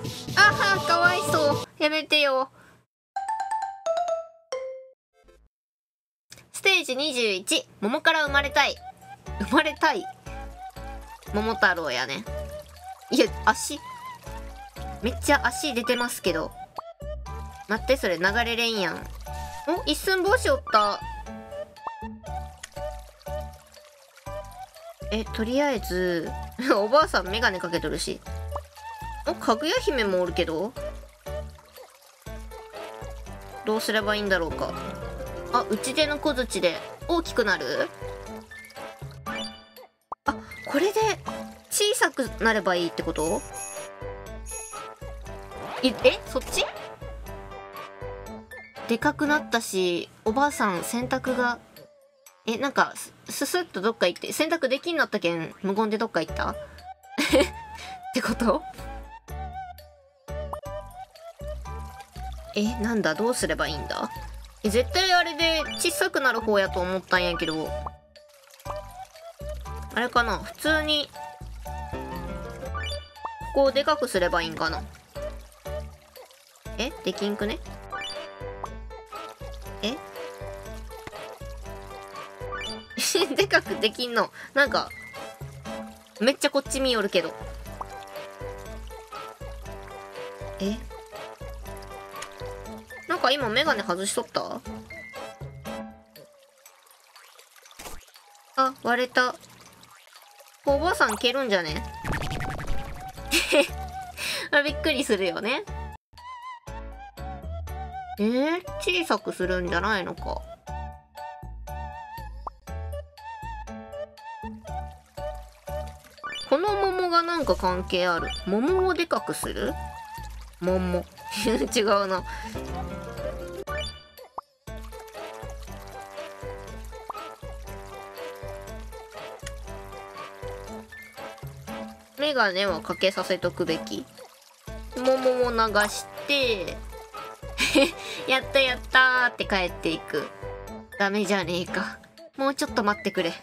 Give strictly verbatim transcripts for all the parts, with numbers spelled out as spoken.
あは、かわいそう。やめてよ。ステージにじゅういち、桃から生まれたい。生まれたい桃太郎やね。いや、足めっちゃ足出てますけど。待って、それ流れれんやん。お、一寸法師おった。え、とりあえずおばあさんメガネかけとるし。お、かぐや姫もおるけど、どうすればいいんだろうか。あ、打ち出の小槌で大きくなる。あ、これで小さくなればいいってこと？え、え、そっち？でかくなったし、おばあさん洗濯が、え、なんかススッとどっか行って洗濯できんなったけん無言でどっか行ったってこと？え、なんだ、どうすればいいんだ。え、絶対あれで小さくなる方やと思ったんやけど、あれかな、普通にここをでかくすればいいんかな。え、できんくね。えでかくできんの？なんかめっちゃこっち見よるけど。え、なんか今メガネ外しとった？あ、割れた。おばあさん蹴るんじゃねあ、びっくりするよね。えー、小さくするんじゃないのか。この桃がなんか関係ある。桃をでかくする？桃違うな。メガネはかけさせとくべき。桃を流してやったやったーって帰っていく。ダメじゃねえか。もうちょっと待ってくれ。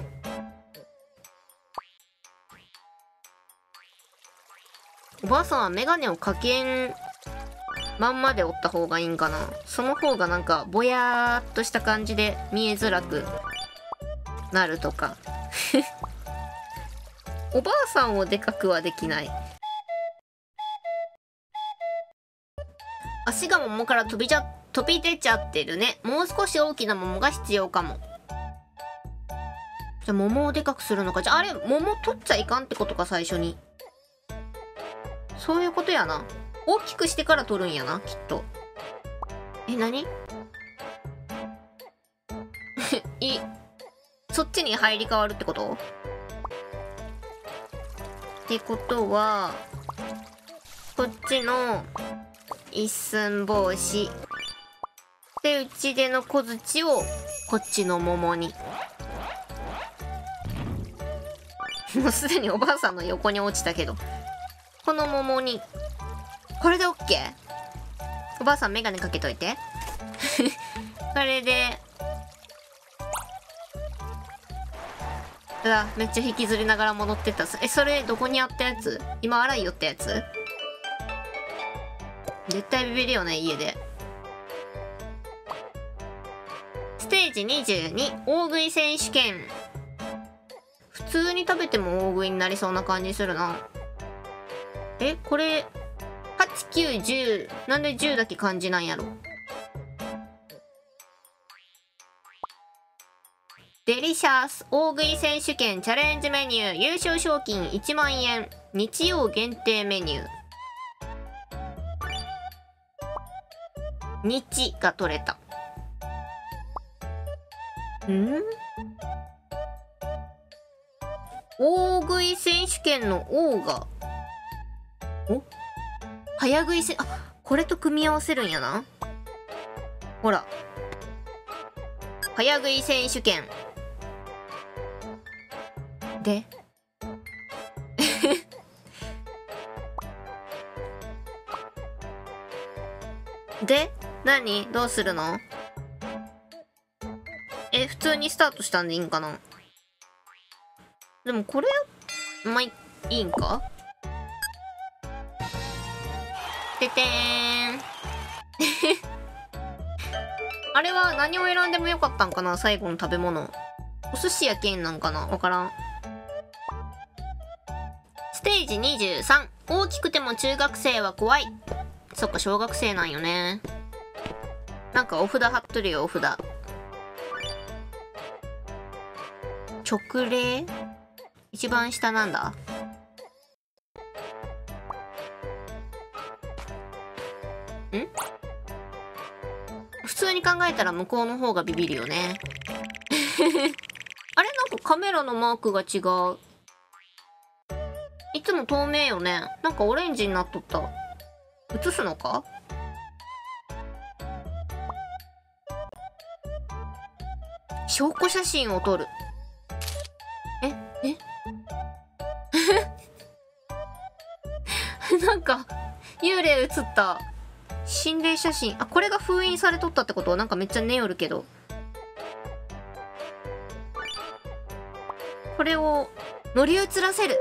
おばあさんはメガネをかけんまんまでおった方がいいんかな。その方がなんかぼやーっとした感じで見えづらくなるとかおばあさんをでかくはできない。足が桃から飛びちゃ飛び出ちゃってるね。もう少し大きな桃が必要かも。じゃあ桃をでかくするのか。じゃああれ、桃取っちゃいかんってことか、最初に。そういうことやな。大きくしてから取るんやな、きっと。え、何いそっちに入り替わるってこと？ってことはこっちの一寸法師で、打ち出の小槌をこっちの桃にもうすでにおばあさんの横に落ちたけど、この桃にこれで OK。 おばあさんメガネかけといてこれで、うわ、めっちゃ引きずりながら戻ってった。え、それどこにあったやつ？今洗いよったやつ？絶対ビビるよね、家で。ステージにじゅうに、大食い選手権。普通に食べても大食いになりそうな感じするな。え、これはち、きゅう、じゅう、なんでじゅうだけ漢字なんやろ。デリシャス大食い選手権チャレンジメニュー、優勝賞金いちまんえん、日曜限定メニュー。日が取れた。ん？大食い選手権の王が、お？早食いせ、あ、これと組み合わせるんやな。ほら。早食い選手権。でで何？どうするの？え、普通にスタートしたんでいいんかな。でもこれまあいいんか。 ててーんあれは何を選んでもよかったんかな、最後の食べ物。お寿司やけんなんかな、わからん。ステージにじゅうさん。大きくても中学生は怖い。そっか、小学生なんよね。なんかお札貼っとるよ、お札。直令？一番下なんだ？ん？普通に考えたら向こうの方がビビるよね。あれ、なんかカメラのマークが違う。いつも透明よね。なんかオレンジになっとった。映すのか？証拠写真を撮る。ええなんか幽霊映った。心霊写真。あ、これが封印されとったってこと？なんかめっちゃ寝よるけど。これを乗り移らせる。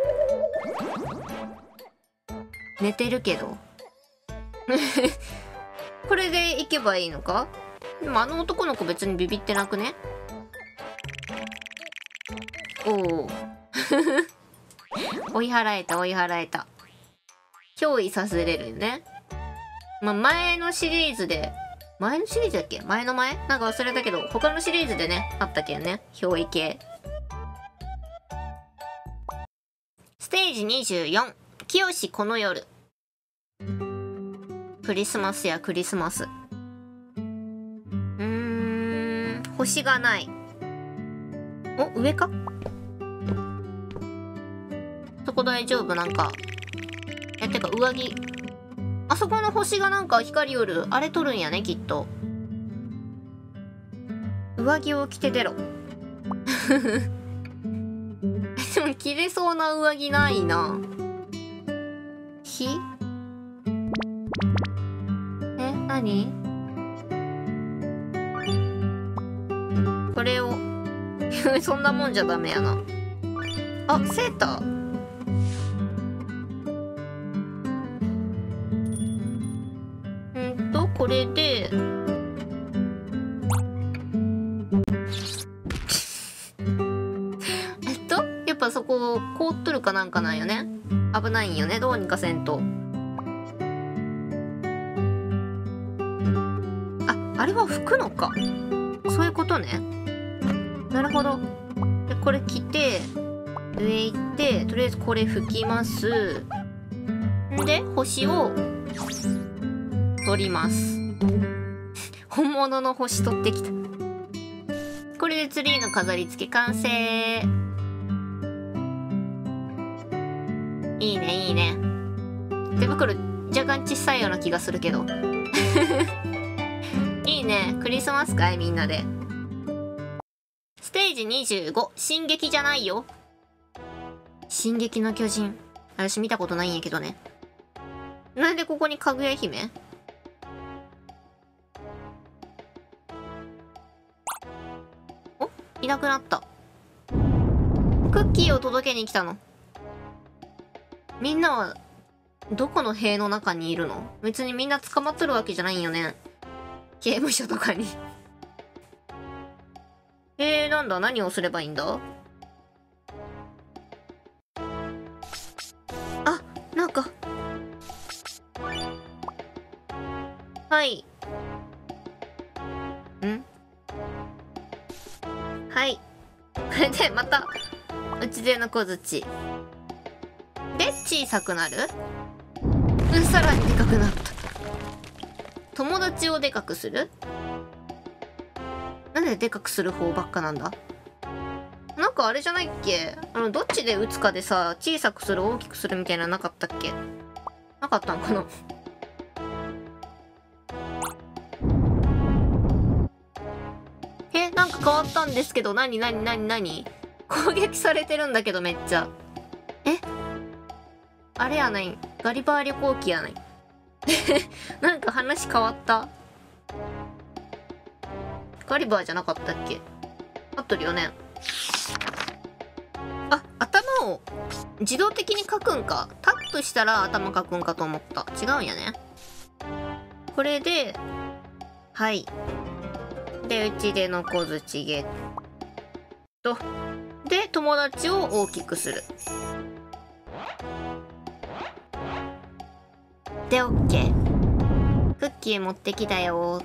寝てるけどこれで行けばいいのか？でもあの男の子別にビビってなくね？おお追い払えた追い払えた。憑依させれるよね。まあ、前のシリーズで、前のシリーズだっけ？前の前なんか忘れたけど、他のシリーズでね、あったけんね。憑依系。ステージにじゅうよん。清この夜。クリスマスやクリスマス。うーん、星がない。お、上か？そこ大丈夫？なんか。え、てか上着。あそこの星がなんか光よる。あれ取るんやね、きっと。上着を着て出ろ。でも着れそうな上着ないな。火？え、何？これをそんなもんじゃダメやな。あ、セーター。うんとこれでえっとやっぱそこ凍っとるかなんかなんよね。危ないんよね、どうにかせんと。あ、あれは拭くのか。そういうことね。なるほど。でこれ着て上行ってとりあえずこれ拭きます。んで星を取ります。本物の星取ってきた。これでツリーの飾り付け完成。いいねいいね。手袋若干小さいような気がするけどいいね。クリスマスかいみんなで。ステージにじゅうご。進撃じゃないよ。進撃の巨人。私見たことないんやけどね。なんでここにかぐや姫？お、いなくなった。クッキーを届けに来たの。みんなはどこの塀の中にいるの？別にみんな捕まっとるわけじゃないんよね。刑務所とかにえー、なんだ、何をすればいいんだ？あ、なんかはい。ん？はい。これでまたうちでの小槌で小さくなる？うん、さらにでかくなった。友達をでかくする？なんででかくする方ばっかなんだ？なんかあれじゃないっけ？あのどっちで打つかでさ、小さくする大きくするみたいななかったっけ？なかったんかな。え、なんか変わったんですけど、なになになになに？攻撃されてるんだけどめっちゃ。え、あれやないん、ガリバー旅行記やない。なんか話変わった。ガリバーじゃなかったっけ？合っとるよね。あ、頭を自動的に描くんか。タップしたら頭描くんかと思った。違うんやね。 これで、はい。で、うちでの小槌ゲット。で、友達を大きくする。で、オッケー。クッキー持ってきたよ。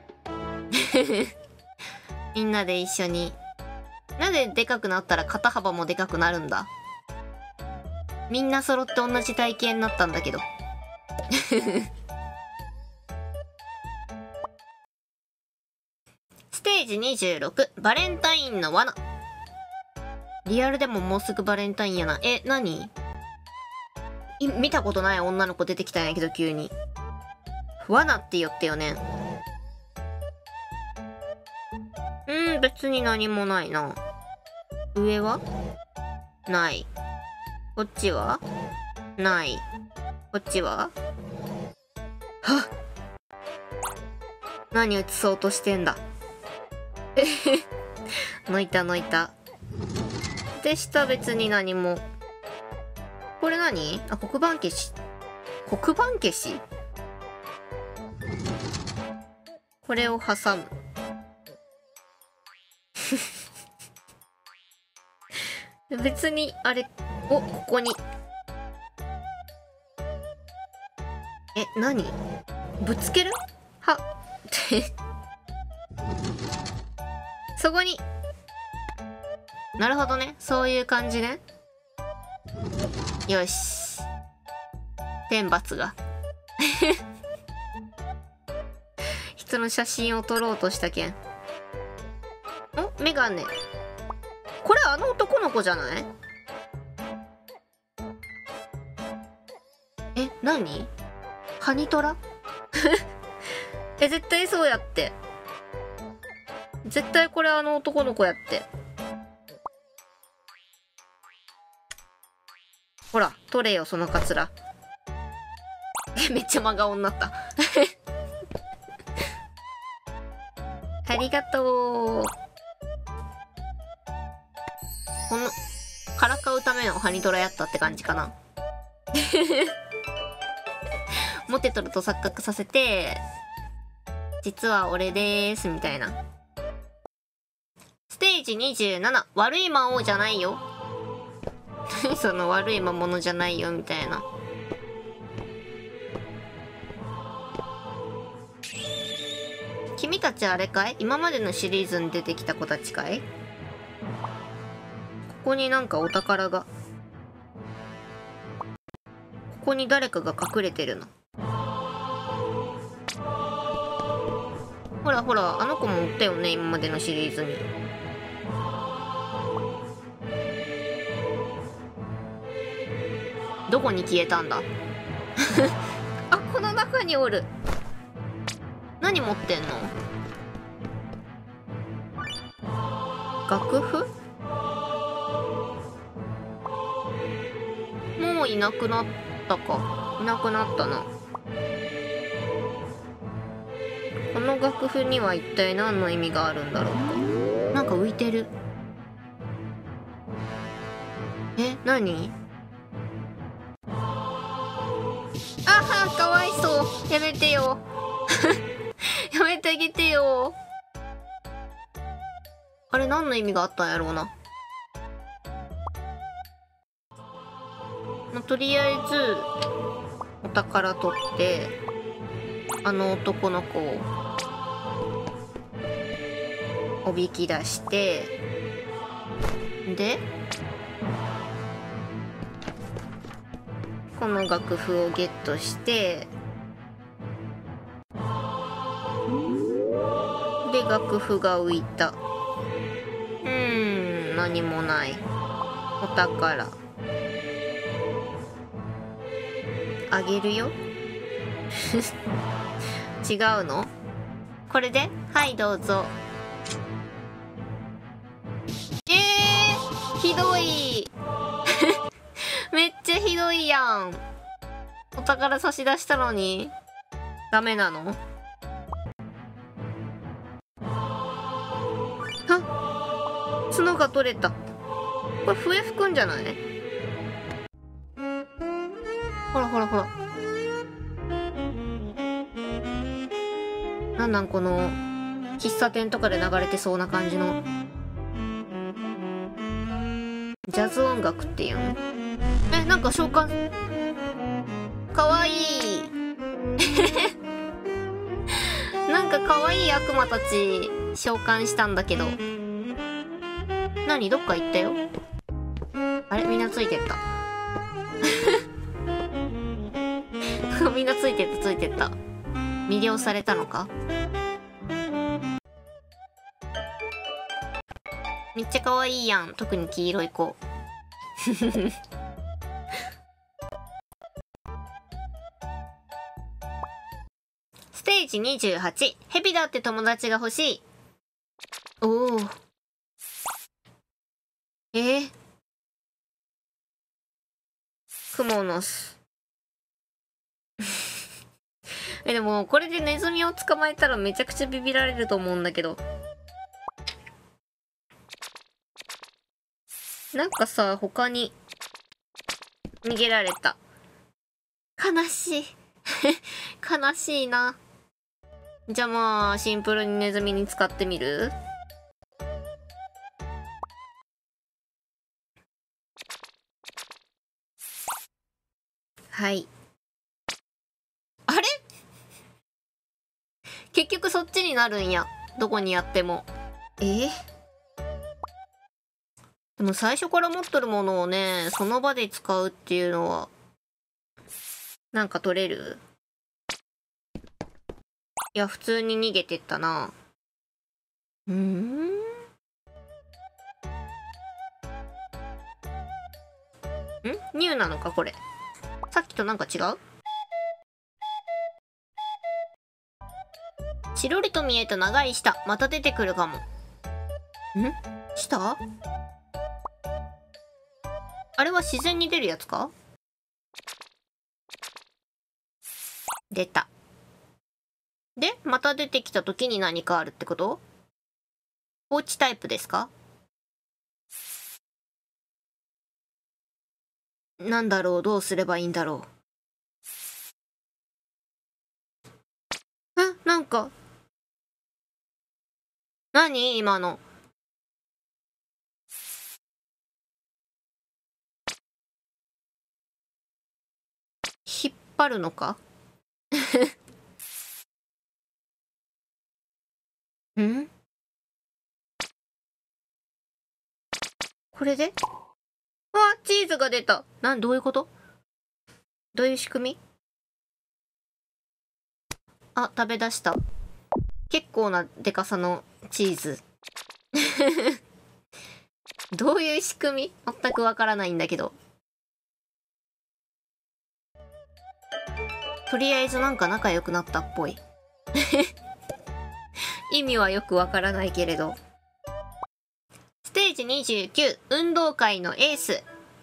みんなで一緒に。なんででかくなったら肩幅もでかくなるんだ？みんな揃って同じ体型になったんだけど。ステージにじゅうろく、バレンタインの罠。リアルでももうすぐバレンタインやな。え、何？い見たことない女の子出てきたんやけど急に。罠って言ったよね。うーん、別に何もないな。上はない。こっちはない。こっちははっ、何映そうとしてんだ。抜いた抜いた。で、下別に何も。これ何？あ、黒板消し。黒板消し？これを挟む。別に、あれ、お、ここに。え、何？ぶつける？はっ。そこに。なるほどね。そういう感じね。よし。天罰が。人の写真を撮ろうとしたけん。お、メガネ。これあの男の子じゃない？え、何？ハニトラ？え、絶対そうやって。絶対これあの男の子やって。ほら、取れよ、そのカツラ。めっちゃ真顔になった。ありがとう。この、からかうためのハニトラやったって感じかな。モテとると錯覚させて、実は俺でーす、みたいな。ステージにじゅうなな、悪い魔王じゃないよ。その悪い魔物じゃないよ、みたいな。君たちあれかい？今までのシリーズに出てきた子たちかい？ここになんかお宝が。ここに誰かが隠れてるの。ほらほら、あの子もおったよね、今までのシリーズに。どこに消えたんだ？あ、この中におる。何持ってんの？楽譜？もういなくなったか。いなくなったな。この楽譜には一体何の意味があるんだろうか。なんか浮いてる。え、何？あは、かわいそう。やめてよ。やめてあげてよ。あれ何の意味があったんやろうな。まあ、とりあえずお宝取ってあの男の子をおびき出してでこの楽譜をゲットしてで楽譜が浮いた。うーん、何もない。お宝あげるよ。違うの？これではいどうぞ。えー、ひどい。めっちゃひどいやん。お宝差し出したのにダメなの？あ、角が取れた。これ笛吹くんじゃない？ほらほらほら。 なんなんこの喫茶店とかで流れてそうな感じのジャズ音楽っていうの。え、なんか召喚かわいいなんかかわいい悪魔たち召喚したんだけど、何どっか行ったよ。あれみんなついてったみんなついてったついてった。魅了されたのか。めっちゃ可愛いやん、特に黄色い子ステージにじゅうはち、ヘビだって友達が欲しい。おお、えー、クモの巣え、でもこれでネズミを捕まえたらめちゃくちゃビビられると思うんだけど。なんかさ、他に逃げられた。悲しい悲しいな。じゃあまあシンプルにネズミに使ってみる。はい。あれ結局そっちになるんや、どこにやっても。えー、でも最初から持っとるものをね、その場で使うっていうのはなんか取れる？いや普通に逃げてったな。うーん、んニューなのかこれ。さっきとなんか違う？チロリと見えた長い舌、また出てくるかも。ん？舌？あれは自然に出るやつか？出た。で、また出てきた時に何かあるってこと？放置タイプですか？なんだろう、どうすればいいんだろう。え、なんか。何今の。引っ張るのかん？これで？あ、チーズが出た。なん、どういうこと？どういう仕組み？あ、食べ出した。結構なでかさのチーズどういう仕組み？全くわからないんだけど。とりあえずなんか仲良くなったっぽい意味はよくわからないけれど。ステージにじゅうきゅう、運動会のエース。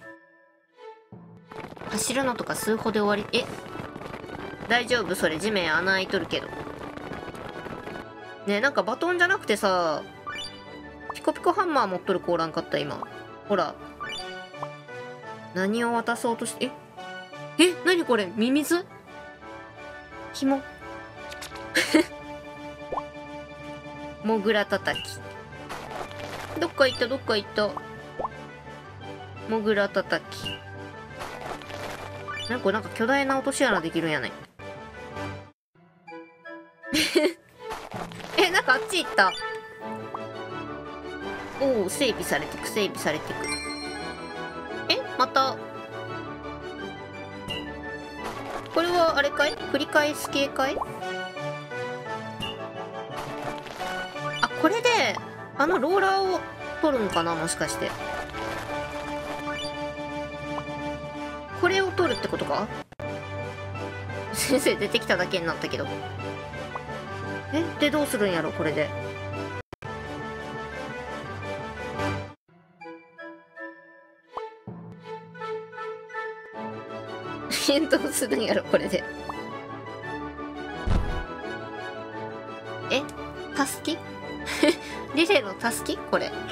走るのとか数歩で終わり。え、大丈夫？それ地面穴開いとるけど。ねえ、なんかバトンじゃなくてさ、ピコピコハンマー持っとる子おらんかった今。ほら、何を渡そうとして。ええ、何これ、ミミズ？紐モグラたたき。どっか行った、どっか行った。モグラたたき。なんか、なんか巨大な落とし穴できるんやねえ、なんかあっち行った。おお、整備されてく、整備されてく。え、また。これはあれかい？繰り返す系かい？あ、これであのローラーを取るんかな、もしかして。これを取るってことか？先生出てきただけになったけど。え、でどうするんやろこれで。どうするんやろこれで。え、たすきリレーのたすきこれ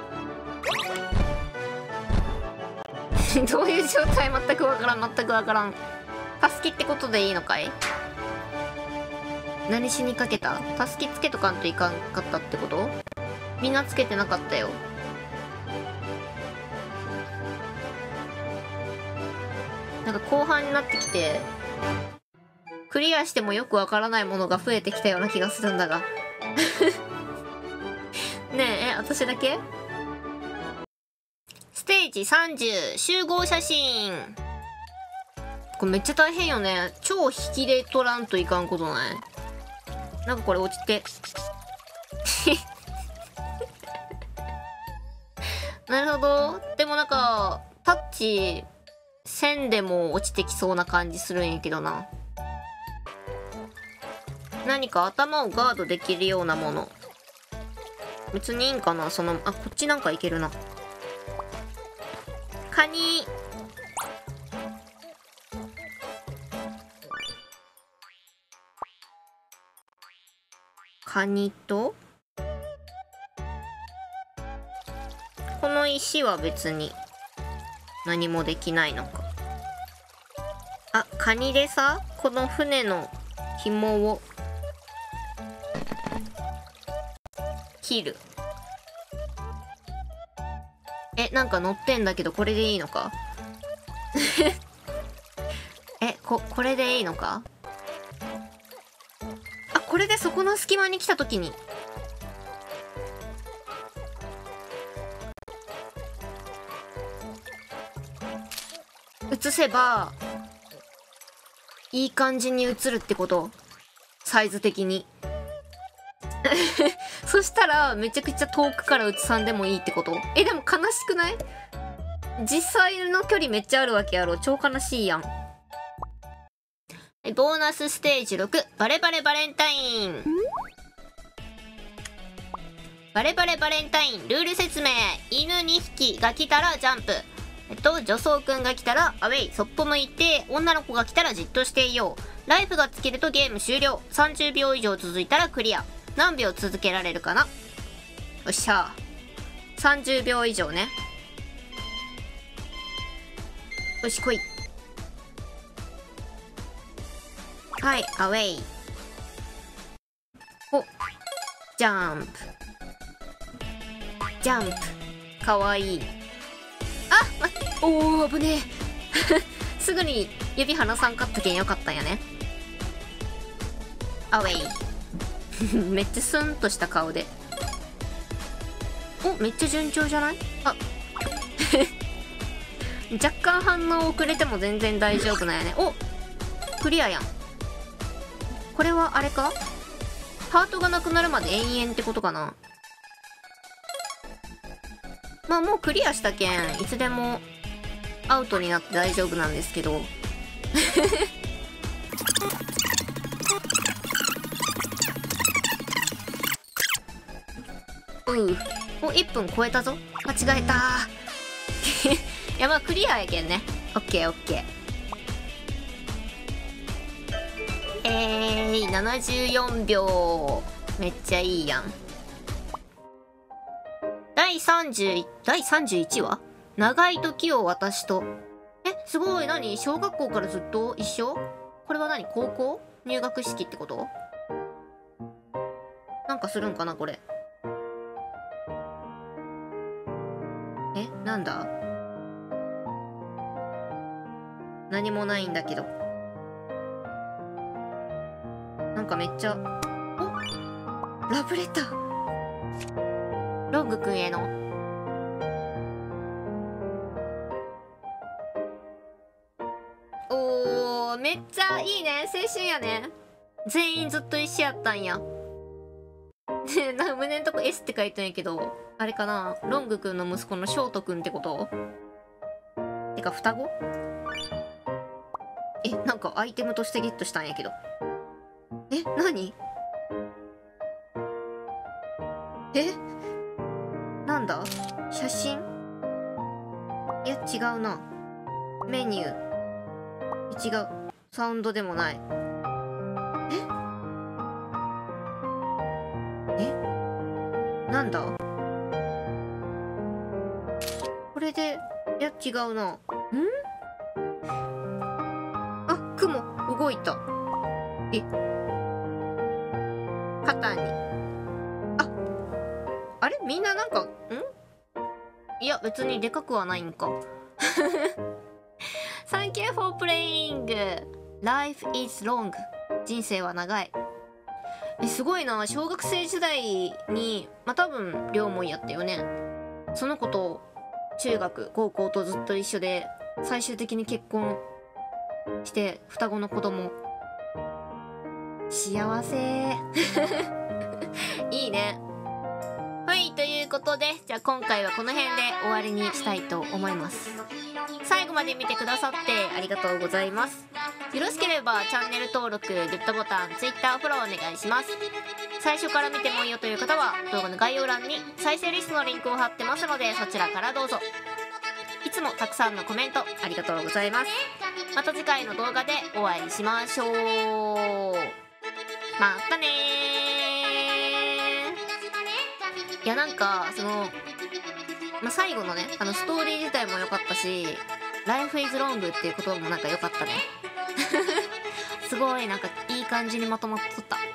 どういう状態？全くわからん、全くわからん。たすきってことでいいのかい？ 何しにかけた？たすきつけとかんといかんかったってこと？みんなつけてなかったよ。なんか後半になってきてクリアしてもよくわからないものが増えてきたような気がするんだがねえ、え、私だけ？ステージさんじゅう集合写真。これめっちゃ大変よね。超引きで取らんといかんことない？なんかこれ落ちてなるほど。でもなんかタッチ線でも落ちてきそうな感じするんやけどな。何か頭をガードできるようなもの別にいいんかな。そのあ、こっちなんかいけるな。カニ。カニとこの石は別に何もできないのか。あ、カニでさ、この船の紐を切る。え、なんか乗ってんだけどこれでいいのかえ、こ、これでいいのか。あ、これでそこの隙間に来た時に映せばいい感じに映るってこと？サイズ的にそしたらめちゃくちゃ遠くから映さんでもいいってこと？え、でも悲しくない？実際の距離めっちゃあるわけやろ。超悲しいやん。ボーナスステージろく、バレバレバレンタイン。バレバレバレンタインルール説明。犬にひきが来たらジャンプ。えっと女装くんが来たらアウェイ、そっぽ向いて。女の子が来たらじっとしていよう。ライフが尽きるとゲーム終了。さんじゅうびょう以上続いたらクリア。何秒続けられるかな。よっしゃー、さんじゅうびょう以上ね。よし来い。はい、アウェイ。お、ジャンプジャンプ、かわいい。あ、ま、おー危ねえすぐに指離さんかったけんよかったんやね。アウェイめっちゃスンとした顔で。お、めっちゃ順調じゃない？あ若干反応遅れても全然大丈夫なんやね。お、クリアやん。これはあれか？ハートがなくなるまで延々ってことかな。まあもうクリアしたけんいつでもアウトになって大丈夫なんですけどううお、いっぷん超えたぞ。間違えたいやまあクリアやけんね。オッケーオッケー。えーい、ななじゅうよんびょう。めっちゃいいやん。第さんじゅう、だいさんじゅういちわ長い時を私と。え、すごい。何？小学校からずっと一緒？これは何？高校？入学式ってこと？なんかするんかなこれ。え、なんだ？何もないんだけど。なんかめっちゃ、お、ラブレター。ロングくんへの。おー、めっちゃいいね。青春やね。全員ずっと一緒やったんや。で、なんか胸んとこ エス って書いてんやけど、あれかな、ロングくんの息子のショートくんってこと？てか双子？え、なんかアイテムとしてゲットしたんやけど。え、何？え、なんだ？写真？いや違うな。メニュー違う。サウンドでもない。ええ、なんだこれで。いや違うな。ん？あ、雲動いた。え、 肩に、ああれみんななんかんいや別にでかくはないんかThank you for playing Life is long 人生は長い。えすごいな。小学生時代にまあ多分両思いやったよね。その子と中学高校とずっと一緒で最終的に結婚して双子の子供。幸せいいね。はい、ということでじゃあ今回はこの辺で終わりにしたいと思います。最後まで見てくださってありがとうございます。よろしければチャンネル登録、グッドボタン、Twitter フォローお願いします。最初から見てもいいよという方は動画の概要欄に再生リストのリンクを貼ってますのでそちらからどうぞ。いつもたくさんのコメントありがとうございます。また次回の動画でお会いしましょう。またねー。いやなんかその、まあ、最後のねあのストーリー自体も良かったし Life is long っていう言葉もなんか良かったねすごいなんかいい感じにまとまっとった。